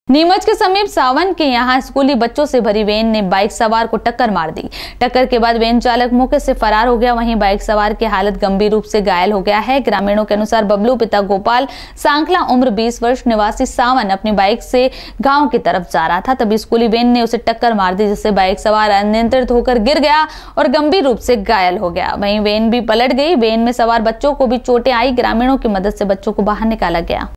नीमच के समीप सावन के यहां स्कूली बच्चों से भरी वैन ने बाइक सवार को टक्कर मार दी। टक्कर के बाद वैन चालक मौके से फरार हो गया। वहीं बाइक सवार की हालत गंभीर रूप से घायल हो गया है। ग्रामीणों के अनुसार बबलू पिता गोपाल सांखला उम्र 20 वर्ष निवासी सावन अपनी बाइक से गांव की तरफ जा रहा था, तभी स्कूली वैन ने उसे टक्कर मार दी, जिससे बाइक सवार अनियंत्रित होकर गिर गया और गंभीर रूप से घायल हो गया। वहीं वैन भी पलट गई। वैन में सवार बच्चों को भी चोटें आई। ग्रामीणों की मदद से बच्चों को बाहर निकाला गया।